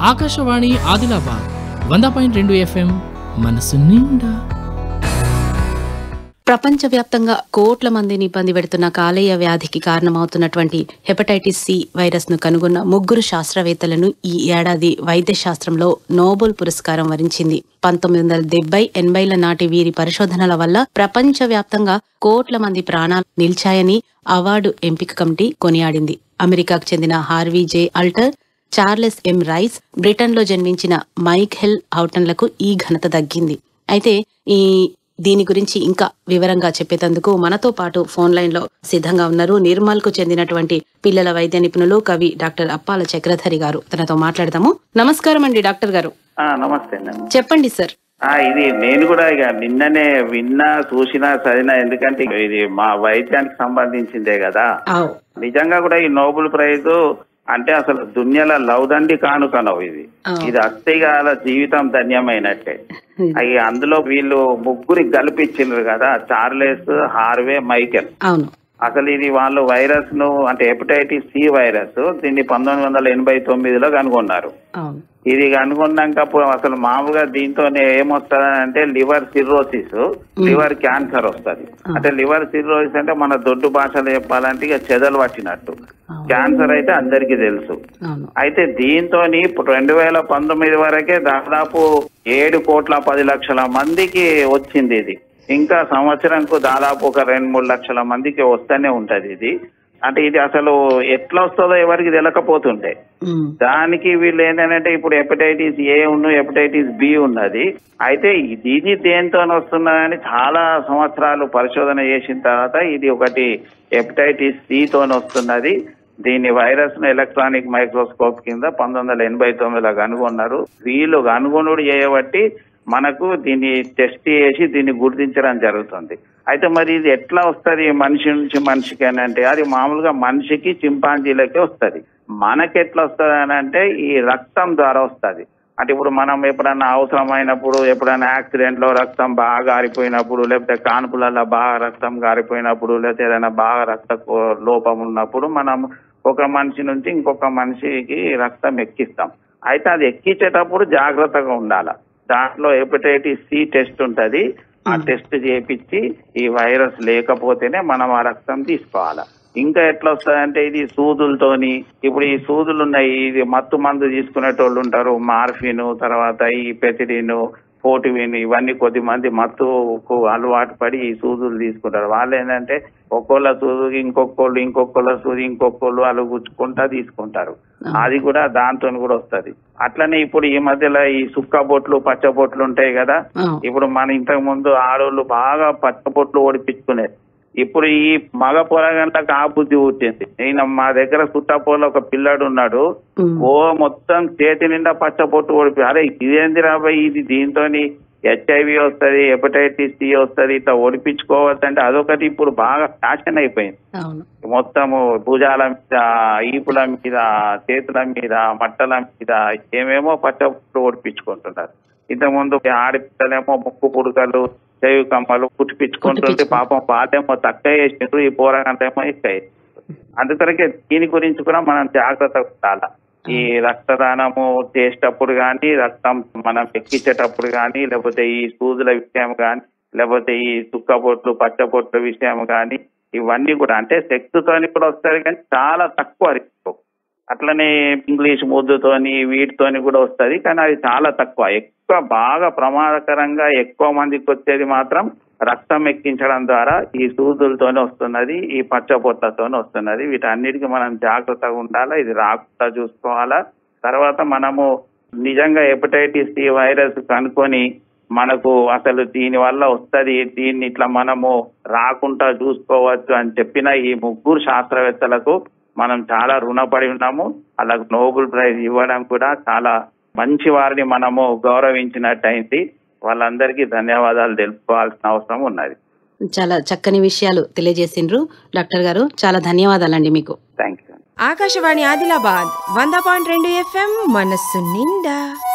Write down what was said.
Akashvani Adilabad 100.2 FM మనసు నిండా. ప్రపంచవ్యాప్తంగా కోట్ల మందిని ఇబ్బంది పెడుతున్న కాలేయ వ్యాధికి కారణమవుతున్నటువంటి హెపటైటిస్ సి వైరస్ ను కనుగొన్న 3 శాస్త్రవేత్తలను ఈ ఏడాది వైద్య శాస్త్రంలో నోబెల్ పురస్కారం వరించింది. 1970-80ల నాటి వీరి పరిశోధనల వల్ల ప్రపంచవ్యాప్తంగా కోట్ల మంది ప్రాణాలు నిలిచాయని అవార్డు ఎంపిక కమిటీ కొనియాడింది. అమెరికాకు చెందిన Harvey J Alter, Charles M Rice, బ్రిటన్లో జన్మించిన మైఖెల్ హౌటన్లకు ఈ ఘనత దక్కింది. అయితే దీని గురించి ఇంకా వివరంగా చెప్పేందుకు మనతో పాటు ఫోన్ లైన్ లో సిద్ధంగా ఉన్నారు నిర్మల్ కు చెందినటువంటి పిల్లల వైద్య నిపుణులు కవి డాక్టర్ అప్పాల చక్రధరి గారు. తనతో మాట్లాడదాము. నమస్కారం అండి డాక్టర్ గారు. నమస్తే. చెప్పండి సార్. ఇది నేను కూడా ఇక నిన్ననే విన్నా, చూసినా, చదివినా. ఎందుకంటే ఇది మా వైద్యానికి సంబంధించిందే కదా. నిజంగా కూడా ఈ నోబెల్ ప్రైజ్ అంటే అసలు దునియాల లౌదండి కానుకనవు. ఇది అస్థిగాల జీవితం ధన్యమైనట్టే. అందులో వీళ్ళు 3 కల్పించిండ్రు కదా, చార్లెస్, హార్వే, మైకెల్. అసలు ఇది వాళ్ళు వైరస్ ను అంటే హెపటైటిస్ సి వైరస్ దీన్ని 1989లో కనుగొన్నారు. ఇది కనుగొన్నాక అసలు మామూలుగా దీంతో ఏమొస్తుందంటే లివర్ సిర్రోసిస్, లివర్ క్యాన్సర్ వస్తుంది. అంటే లివర్ సిర్రోసిస్ అంటే మన దొడ్డు భాషలో చెప్పాలంటే ఇక చెదలు పట్టినట్టు. క్యాన్సర్ అయితే అందరికీ తెలుసు. అయితే దీంతో 2019 వరకే దాదాపు 7,10,00,000 మందికి వచ్చింది. ఇది ఇంకా సంవత్సరంకు దాదాపు ఒక 2-3 లక్షల మందికి వస్తూనే ఉంటది. ఇది అంటే ఇది అసలు ఎట్లా వస్తుందో ఎవరికి తెలియకపోతుంటే దానికి వీళ్ళు ఏంటంటే ఇప్పుడు హెపటైటిస్ ఏ హెపటైటిస్ బి ఉన్నది. అయితే ఇది దేంతో వస్తున్నదని చాలా సంవత్సరాలు పరిశోధన చేసిన తర్వాత ఇది ఒకటి హెపటైటిస్ సి తోని వస్తున్నది. దీన్ని వైరస్ ను ఎలక్ట్రానిక్ మైక్రోస్కోప్ కింద 1989లో కనుగొన్నారు. వీళ్ళు కనుగొనుడు చేయబట్టి మనకు దీన్ని టెస్ట్ చేసి దీన్ని గుర్తించడం జరుగుతుంది. అయితే మరి ఇది ఎట్లా వస్తుంది మనిషి నుంచి మనిషికి అని అంటే అది మామూలుగా మనిషికి చింపాంజీలకే వస్తుంది. మనకి ఎట్లా వస్తుంది అని అంటే ఈ రక్తం ద్వారా వస్తుంది. అంటే ఇప్పుడు మనం ఎప్పుడన్నా అవసరమైనప్పుడు, ఎప్పుడైనా యాక్సిడెంట్ లో రక్తం బాగా గారిపోయినప్పుడు, లేకపోతే కాన్పులలో బాగా రక్తం గారిపోయినప్పుడు, లేకపోతే ఏదైనా బాగా రక్త లోపం ఉన్నప్పుడు మనం ఒక మనిషి నుంచి ఇంకొక మనిషికి రక్తం ఎక్కిస్తాం. అయితే అది ఎక్కించేటప్పుడు జాగ్రత్తగా ఉండాలి. దాంట్లో హెపటైటిస్ సి టెస్ట్ ఉంటది. ఆ టెస్ట్ చేపించి ఈ వైరస్ లేకపోతేనే మనం ఆ రక్తం తీసుకోవాలి. ఇంకా ఎట్లా వస్తుందంటే ఇది సూదులతోని, ఇప్పుడు ఈ సూదులు ఉన్నాయి, ఇది మత్తు మందు తీసుకునేటోళ్ళు ఉంటారు, మార్ఫిన్, తర్వాత ఈ పెథిడిన్, ఫోర్టివిన్, ఇవన్నీ కొద్దిమంది మత్తుకు అలవాటు పడి ఈ సూదులు తీసుకుంటారు. వాళ్ళు ఏంటంటే ఒక్కోళ్ళ సూదు ఇంకొకళ్ళ సూది ఇంకొకళ్ళు అలుగుచ్చుకుంటా తీసుకుంటారు. అది కూడా దాంతో కూడా వస్తుంది. అట్లనే ఇప్పుడు ఈ మధ్యలో ఈ సుక్క బొట్లు, పచ్చ బొట్లు ఉంటాయి కదా. ఇప్పుడు మన ఇంతకు ముందు ఆడోళ్ళు బాగా పచ్చ బొట్లు ఓడిపించుకునేది. ఇప్పుడు ఈ మగ పొరగంటకు ఆ బుద్ధి పుట్టింది. నేను మా దగ్గర సుట్టపోలో ఒక పిల్లాడు ఉన్నాడు, మొత్తం చేతి నిండా పచ్చ పొట్టు ఓడిపి, అరే ఇదేంది రాబాయి, ఇది దీంతో HIV వస్తుంది, హెపటైటిస్ సి వస్తుంది, ఇట్లా ఓడిపించుకోవద్దంటే అదొకటి ఇప్పుడు బాగా ఫ్యాషన్ అయిపోయింది. మొత్తము భుజాల మీద, ఈపుల మీద, చేతుల మీద, మట్టల మీద ఏమేమో పచ్చ పొట్టు ఓడిపించుకుంటున్నారు. ఇంతకుముందు ఆడపిల్లలేమో ముక్కు పుడకలు, చెవి కమ్మలు కుట్టిపించుకుంటుంటే పాపం వాళ్ళేమో తక్కువ చేసిండ్రు, ఈ పోరగంటేమో ఎక్కువ. అందుకనే దీని గురించి కూడా మనం జాగ్రత్తగా ఉండాలి. ఈ రక్తదానము చేసేటప్పుడు కానీ, రక్తం మనం ఎక్కించేటప్పుడు కానీ, లేకపోతే ఈ సూదుల విషయం కానీ, లేకపోతే ఈ చుక్కబొట్లు, పచ్చబొట్ల విషయం కానీ, ఇవన్నీ కూడా అంటే శక్తితోని కూడా వస్తుంది కానీ చాలా తక్కువ రిస్క్. అట్లనే ఇంగ్లీష్ ముద్దుతోని వీటితోని కూడా వస్తుంది కానీ అది చాలా తక్కువ. ఎక్కువ బాగా ప్రమాదకరంగా ఎక్కువ మందికి వచ్చేది మాత్రం రక్తం ఎక్కించడం ద్వారా ఈ సూదులతోనే వస్తున్నది, ఈ పచ్చబొట్లతోనే వస్తున్నది. వీటన్నిటికీ మనం జాగ్రత్తగా ఉండాలా, ఇది రాకుండా చూసుకోవాలా. తర్వాత మనము నిజంగా హెపటైటిస్ సి వైరస్ కనుక్కొని మనకు అసలు దీని వల్ల వస్తుంది, దీన్ని ఇట్లా మనము రాకుండా చూసుకోవచ్చు అని చెప్పిన ఈ 3 శాస్త్రవేత్తలకు మనం చాలా రుణపడి ఉన్నాము. అలాగే నోబెల్ ప్రైజ్ ఇవ్వడం కూడా చాలా మంచి వారిని మనము గౌరవించినట్టయింది. వాళ్ళందరికీ ధన్యవాదాలు తెలుపుకోవాల్సిన అవసరం ఉన్నది. చాలా చక్కని విషయాలు తెలియజేసిండ్రు డాక్టర్ గారు. చాలా ధన్యవాదాలండి మీకు. Thank you. Akashvani Adilabad 100.2 FM మనస్సు నిండా.